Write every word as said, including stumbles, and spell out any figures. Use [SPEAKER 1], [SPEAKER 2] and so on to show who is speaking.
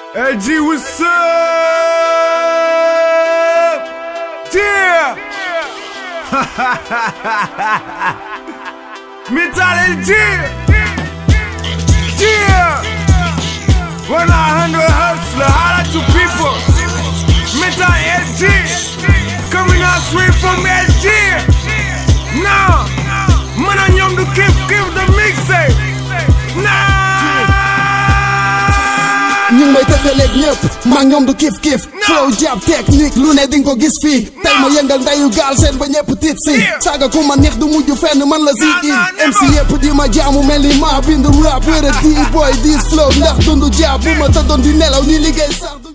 [SPEAKER 1] L G, what's up? Yeah! Metal L G! Yeah! When I handle hustler, holla to people. Metal L G! Coming out straight from L G! Now! Man and young to give, give the mixtape! Now!
[SPEAKER 2] Ñing may tëkkaleeg ñëpp maa ñoom du kif kif flow jab technique lu ne dinga ko gis fii tey ma yëngal ndeyu gaal seen ba ñëpp tiit si saaga ku ma neex du mujj fenn man la Ziggy M C yëpp di ma jaamu mel ni maa bind rap wéra di boy dis flow ndax dundu jab bu ma tëddoon di nelaw ni liggéey sax